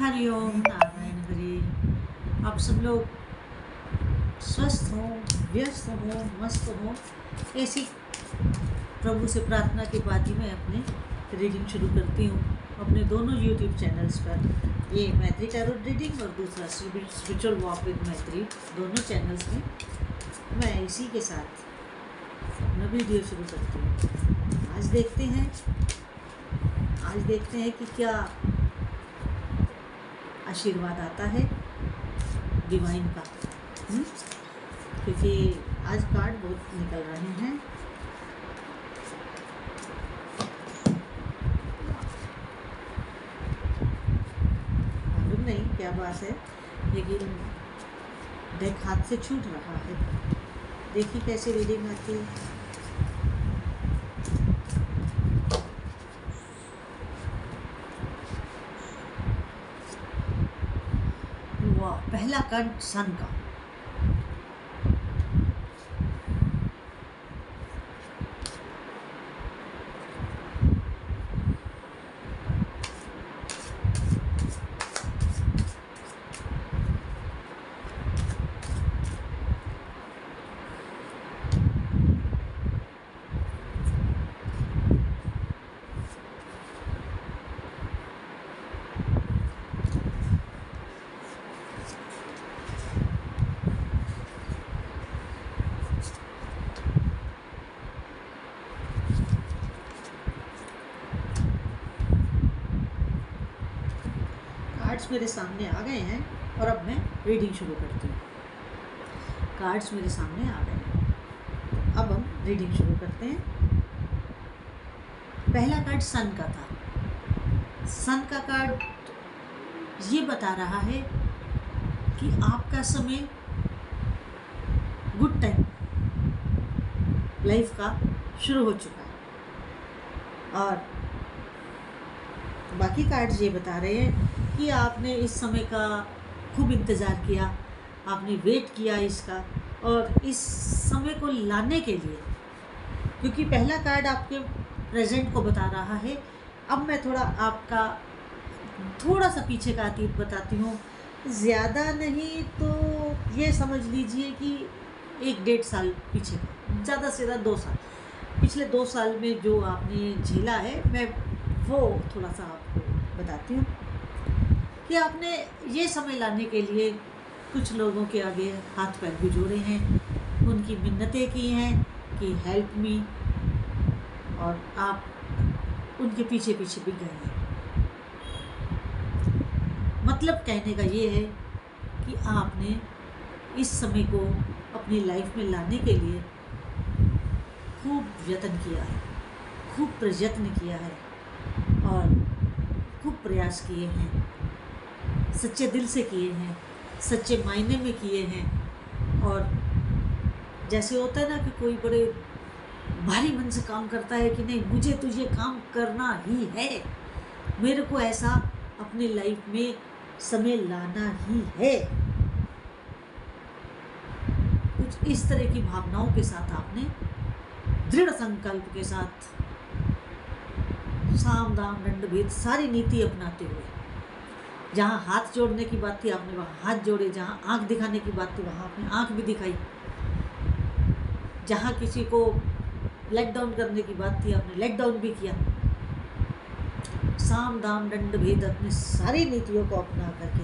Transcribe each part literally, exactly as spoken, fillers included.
हरिओम नारायण हरि। आप सब लोग स्वस्थ हो, व्यस्त हो, मस्त हो, ऐसी प्रभु से प्रार्थना के बाद ही मैं अपने रीडिंग शुरू करती हूँ अपने दोनों यूट्यूब चैनल्स पर। ये मैत्री टैरो रीडिंग और दूसरा स्पिरिचुअल वॉक विद मैत्री, दोनों चैनल्स में मैं इसी के साथ अपना वीडियो शुरू करती हूँ। आज देखते हैं आज देखते हैं कि क्या आशीर्वाद आता है डिवाइन का, हुँ? क्योंकि आज कार्ड बहुत निकल रहे हैं। मालूम नहीं क्या बात है, लेकिन डेक हाथ से छूट रहा है। देखिए कैसे रीडिंग आती है। पहला कार्ड सन का। कार्ड्स मेरे सामने आ गए हैं और अब मैं रीडिंग शुरू करती हूँ। कार्ड्स मेरे सामने आ गए हैं, अब हम रीडिंग शुरू करते हैं। पहला कार्ड सन का था। सन का कार्ड ये बता रहा है कि आपका समय गुड टाइम लाइफ का शुरू हो चुका है। और बाकी कार्ड्स ये बता रहे हैं कि आपने इस समय का खूब इंतज़ार किया, आपने वेट किया इसका, और इस समय को लाने के लिए, क्योंकि पहला कार्ड आपके प्रेजेंट को बता रहा है। अब मैं थोड़ा आपका थोड़ा सा पीछे का अतीत बताती हूँ, ज़्यादा नहीं तो ये समझ लीजिए कि एक डेढ़ साल पीछे का, ज़्यादा से ज़्यादा दो साल, पिछले दो साल में जो आपने झेला है, मैं वो थोड़ा सा आपको बताती हूँ कि आपने ये समय लाने के लिए कुछ लोगों के आगे हाथ पैर भी जोड़े हैं, उनकी मिन्नतें की हैं कि हेल्प मी, और आप उनके पीछे पीछे भी गए हैं। मतलब कहने का ये है कि आपने इस समय को अपनी लाइफ में लाने के लिए खूब यत्न किया है, खूब प्रयत्न किया है और खूब प्रयास किए हैं, सच्चे दिल से किए हैं, सच्चे मायने में किए हैं। और जैसे होता है ना कि कोई बड़े भारी मन से काम करता है कि नहीं, मुझे तो ये काम करना ही है, मेरे को ऐसा अपनी लाइफ में समय लाना ही है, कुछ इस तरह की भावनाओं के साथ आपने दृढ़ संकल्प के साथ साम दाम दंड भेद सारी नीति अपनाते हुए, जहाँ हाथ जोड़ने की बात थी आपने वहाँ हाथ जोड़े, जहाँ आंख दिखाने की बात थी वहाँ आपने आंख भी दिखाई, जहाँ किसी को लेट डाउन करने की बात थी आपने लेट डाउन भी किया। साम दाम दंड भेद अपने सारी नीतियों को अपना करके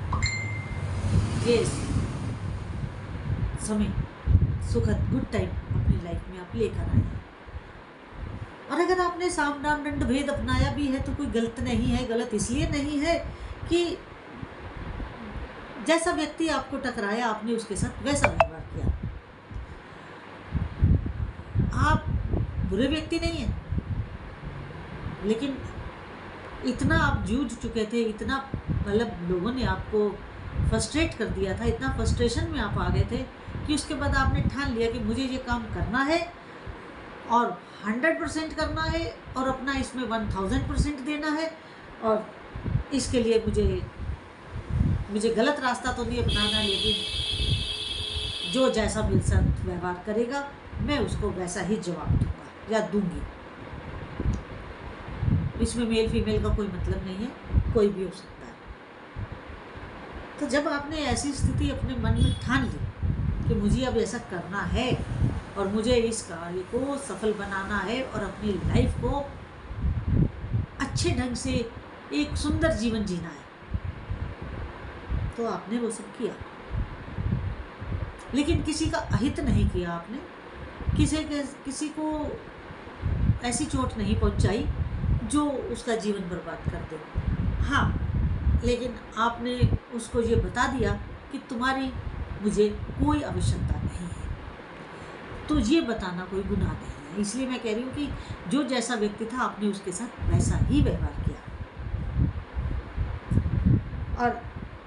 ये समय सुखद गुड टाइम अपनी लाइफ में आप लेकर आए हैं। और अगर आपने साम दाम दंड भेद अपनाया भी है तो कोई गलत नहीं है। गलत इसलिए नहीं है कि जैसा व्यक्ति आपको टकराया आपने उसके साथ वैसा व्यवहार किया। आप बुरे व्यक्ति नहीं हैं, लेकिन इतना आप जूझ चुके थे, इतना मतलब लोगों ने आपको फ्रस्ट्रेट कर दिया था, इतना फ्रस्ट्रेशन में आप आ गए थे कि उसके बाद आपने ठान लिया कि मुझे ये काम करना है और हंड्रेड परसेंट करना है और अपना इसमें वन थाउजेंड परसेंट देना है, और इसके लिए मुझे मुझे गलत रास्ता तो नहीं अपनाना, लेकिन जो जैसा मेरे साथ व्यवहार करेगा मैं उसको वैसा ही जवाब दूंगा या दूंगी। इसमें मेल फीमेल का कोई मतलब नहीं है, कोई भी हो सकता है। तो जब आपने ऐसी स्थिति अपने मन में ठान ली कि मुझे अब ऐसा करना है और मुझे इस कार्य को सफल बनाना है और अपनी लाइफ को अच्छे ढंग से एक सुंदर जीवन जीना है, तो आपने वो सब किया। लेकिन किसी का अहित नहीं किया आपने, किसी के किसी को ऐसी चोट नहीं पहुंचाई जो उसका जीवन बर्बाद कर दे। हाँ, लेकिन आपने उसको ये बता दिया कि तुम्हारी मुझे कोई आवश्यकता नहीं है। तो ये बताना कोई गुनाह नहीं है। इसलिए मैं कह रही हूँ कि जो जैसा व्यक्ति था आपने उसके साथ वैसा ही व्यवहार किया। और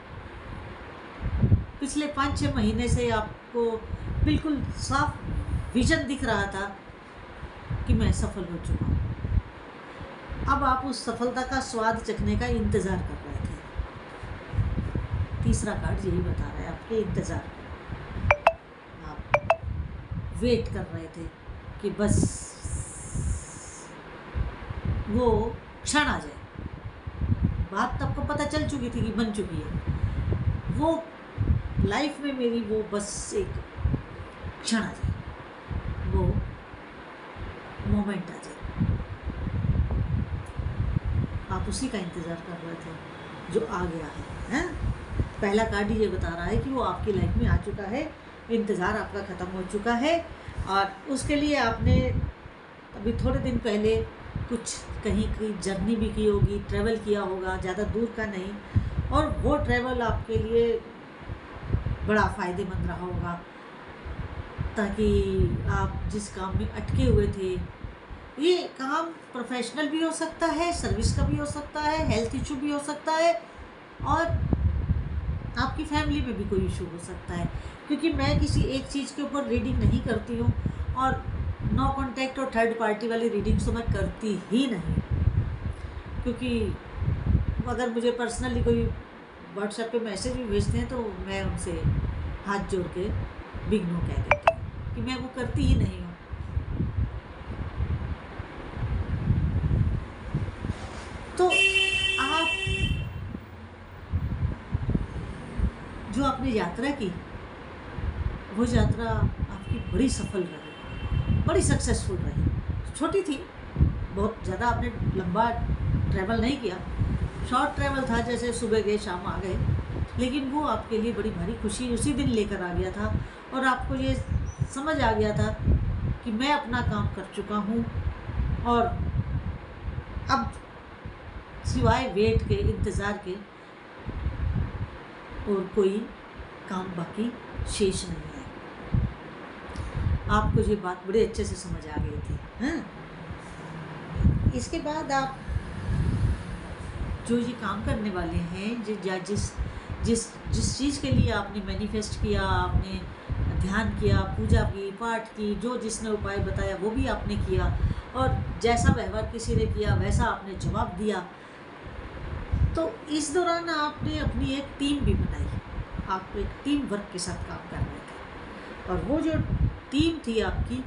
पिछले पाँच छः महीने से आपको बिल्कुल साफ विजन दिख रहा था कि मैं सफल हो चुका हूँ। अब आप उस सफलता का स्वाद चखने का इंतज़ार कर रहे थे। तीसरा कार्ड यही बता रहा है, आपके इंतज़ार, आप वेट कर रहे थे कि बस वो क्षण आ जाए। बात तो आपको पता चल चुकी थी कि बन चुकी है। वो लाइफ में मेरी वो बस एक क्षण आ जाए, वो मोमेंट आ जाए। आप उसी का इंतज़ार कर रहे थे जो आ गया है, हैं? पहला कार्ड ये बता रहा है कि वो आपकी लाइफ में आ चुका है, इंतज़ार आपका ख़त्म हो चुका है। और उसके लिए आपने अभी थोड़े दिन पहले कुछ कहीं की जर्नी भी की होगी, ट्रैवल किया होगा, ज़्यादा दूर का नहीं, और वो ट्रैवल आपके लिए बड़ा फ़ायदेमंद रहा होगा, ताकि आप जिस काम में अटके हुए थे, ये काम प्रोफेशनल भी हो सकता है, सर्विस का भी हो सकता है, हेल्थ इशू भी हो सकता है, और आपकी फैमिली में भी कोई इशू हो सकता है। क्योंकि मैं किसी एक चीज़ के ऊपर रीडिंग नहीं करती हूँ, और नो कॉन्टैक्ट और थर्ड पार्टी वाली रीडिंग्स तो मैं करती ही नहीं। क्योंकि अगर मुझे पर्सनली कोई व्हाट्सएप पे मैसेज भी भेजते हैं तो मैं उनसे हाथ जोड़ के बिग नो कह देती हूँ कि मैं वो करती ही नहीं हूँ। तो आप जो आपने यात्रा की, वो यात्रा आपकी बड़ी सफल रही, बड़ी सक्सेसफुल रही। छोटी थी, बहुत ज़्यादा आपने लंबा ट्रैवल नहीं किया, शॉर्ट ट्रैवल था, जैसे सुबह गए शाम आ गए, लेकिन वो आपके लिए बड़ी भारी खुशी उसी दिन लेकर आ गया था। और आपको ये समझ आ गया था कि मैं अपना काम कर चुका हूँ, और अब सिवाय वेट के, इंतज़ार के, और कोई काम बाकी शेष नहीं है। आपको ये बात बड़े अच्छे से समझ आ गई थी, हैं? इसके बाद आप जो ये काम करने वाले हैं, जिस जिस जिस जिस चीज़ के लिए आपने मैनिफेस्ट किया, आपने ध्यान किया, पूजा की, पाठ की, जो जिसने उपाय बताया वो भी आपने किया, और जैसा व्यवहार किसी ने किया वैसा आपने जवाब दिया। तो इस दौरान आपने अपनी एक टीम भी बनाई, आप एक टीम वर्क के साथ काम कर रहे थे, और वो जो टीम थी आपकी,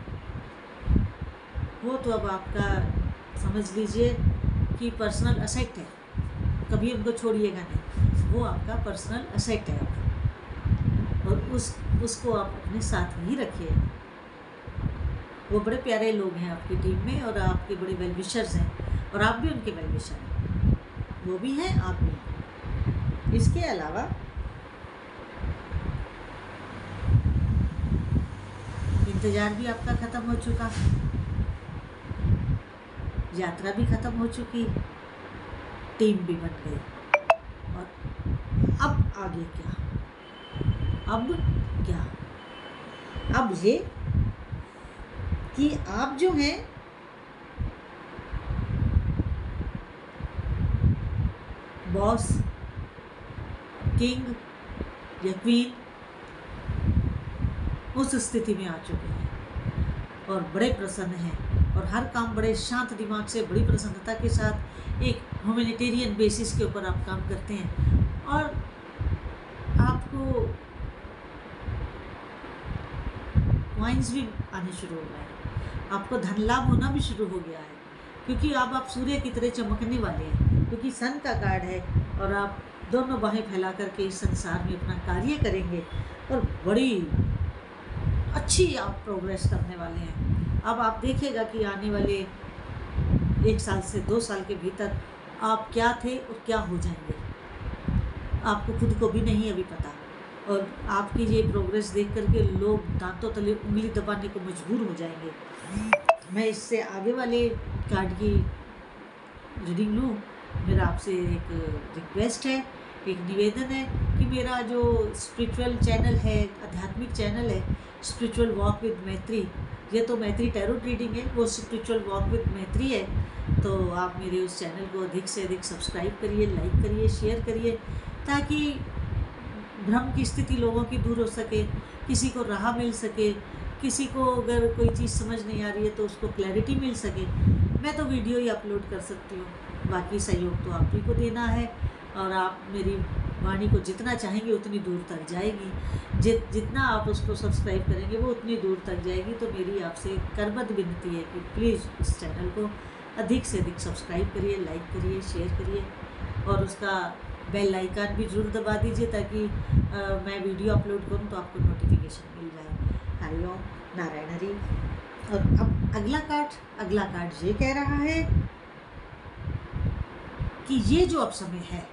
वो तो अब आपका समझ लीजिए कि पर्सनल असेट है, कभी उनको छोड़िएगा नहीं, वो आपका पर्सनल असेट है आपका, और उस उसको आप अपने साथ ही रखिए। वो बड़े प्यारे लोग हैं आपकी टीम में, और आपके बड़े वेल विशर्स हैं, और आप भी उनके वेल विशर हैं, वो भी हैं, आप भी हैं। इसके अलावा इंतज़ार भी आपका ख़त्म हो चुका, यात्रा भी ख़त्म हो चुकी, टीम भी बन गई, और अब आगे क्या? अब क्या? अब ये कि आप जो हैं बॉस, किंग या क्वीन, उस स्थिति में आ चुके हैं, और बड़े प्रसन्न हैं, और हर काम बड़े शांत दिमाग से, बड़ी प्रसन्नता के साथ, एक ह्यूमैनिटेरियन बेसिस के ऊपर आप काम करते हैं, और आपको कॉइन्स भी आने शुरू हो गए हैं, आपको धन लाभ होना भी शुरू हो गया है, क्योंकि अब आप सूर्य की तरह चमकने वाले हैं, क्योंकि सन का कार्ड है, और आप दोनों बाहें फैला करके इस संसार में अपना कार्य करेंगे और बड़ी अच्छी आप प्रोग्रेस करने वाले हैं। अब आप देखिएगा कि आने वाले एक साल से दो साल के भीतर आप क्या थे और क्या हो जाएंगे, आपको खुद को भी नहीं अभी पता। और आपकी ये प्रोग्रेस देख करके लोग दांतों तले उंगली दबाने को मजबूर हो जाएंगे। मैं इससे आगे वाले कार्ड की रीडिंग लूँ, मेरा आपसे एक रिक्वेस्ट है, एक निवेदन है कि मेरा जो स्पिरिचुअल चैनल है, आध्यात्मिक चैनल है स्पिरिचुअल वॉक विद मैत्री, ये तो मैत्री टैरो रीडिंग है, वो स्पिरिचुअल वॉक विद मैत्री है। तो आप मेरे उस चैनल को अधिक से अधिक सब्सक्राइब करिए, लाइक करिए, शेयर करिए, ताकि भ्रम की स्थिति लोगों की दूर हो सके, किसी को राह मिल सके, किसी को अगर कोई चीज़ समझ नहीं आ रही है तो उसको क्लैरिटी मिल सके। मैं तो वीडियो ही अपलोड कर सकती हूँ, बाकी सहयोग तो आप ही को देना है। और आप मेरी वाणी को जितना चाहेंगे उतनी दूर तक जाएगी, जित जितना आप उसको सब्सक्राइब करेंगे वो उतनी दूर तक जाएगी। तो मेरी आपसे करबद्ध विनती है कि प्लीज़ इस चैनल को अधिक से अधिक सब्सक्राइब करिए, लाइक करिए, शेयर करिए और उसका बेल आइकन भी जरूर दबा दीजिए, ताकि आ, मैं वीडियो अपलोड करूं तो आपको नोटिफिकेशन मिल जाए। हरि ओम, नारायण हरि। और अब अगला कार्ड अगला कार्ड ये कह रहा है कि ये जो अब समय है,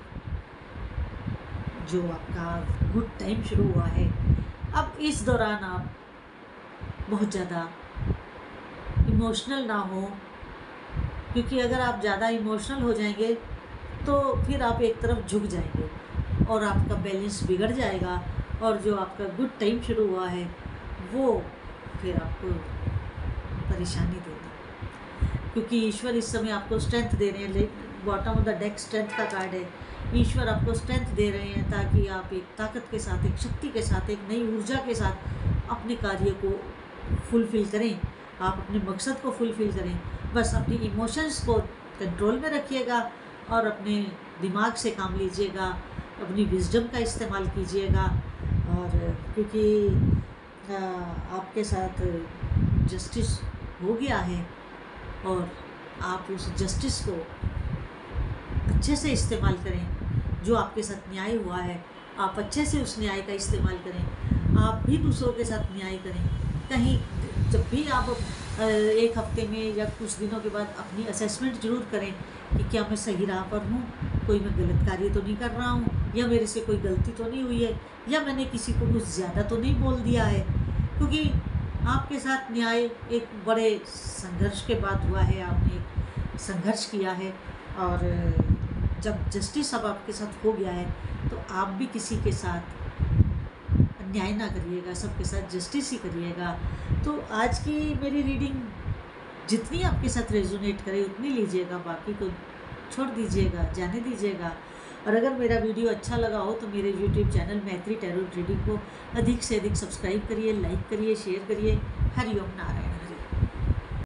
जो आपका गुड टाइम शुरू हुआ है, अब इस दौरान आप बहुत ज़्यादा इमोशनल ना हो, क्योंकि अगर आप ज़्यादा इमोशनल हो जाएंगे तो फिर आप एक तरफ झुक जाएंगे और आपका बैलेंस बिगड़ जाएगा, और जो आपका गुड टाइम शुरू हुआ है वो फिर आपको परेशानी देगा, क्योंकि ईश्वर इस समय आपको स्ट्रेंथ दे रहे हैं। Bottom of the deck strength का कार्ड है। ईश्वर आपको स्ट्रेंथ दे रहे हैं ताकि आप एक ताकत के साथ, एक शक्ति के साथ, एक नई ऊर्जा के साथ अपने कार्य को फुलफ़िल करें, आप अपने मकसद को फुलफ़िल करें। बस अपनी इमोशंस को कंट्रोल में रखिएगा और अपने दिमाग से काम लीजिएगा, अपनी विजडम का इस्तेमाल कीजिएगा। और क्योंकि आपके साथ जस्टिस हो गया है और आप उस जस्टिस को अच्छे से इस्तेमाल करें। जो आपके साथ न्याय हुआ है आप अच्छे से उस न्याय का इस्तेमाल करें, आप भी दूसरों के साथ न्याय करें। कहीं जब भी आप एक हफ्ते में या कुछ दिनों के बाद अपनी असेसमेंट जरूर करें कि क्या मैं सही राह पर हूँ, कोई मैं गलत कार्य तो नहीं कर रहा हूँ, या मेरे से कोई गलती तो नहीं हुई है, या मैंने किसी को कुछ ज़्यादा तो नहीं बोल दिया है। क्योंकि आपके साथ न्याय एक बड़े संघर्ष के बाद हुआ है, आपने एक संघर्ष किया है, और जब जस्टिस अब आपके साथ हो गया है तो आप भी किसी के साथ अन्याय ना करिएगा, सबके साथ जस्टिस ही करिएगा। तो आज की मेरी रीडिंग जितनी आपके साथ रेजोनेट करे उतनी लीजिएगा, बाकी को छोड़ दीजिएगा, जाने दीजिएगा। और अगर मेरा वीडियो अच्छा लगा हो तो मेरे YouTube channel Maitri tarot reading को अधिक से अधिक सब्सक्राइब करिए, लाइक करिए, शेयर करिए। हरि ओम, नारायण।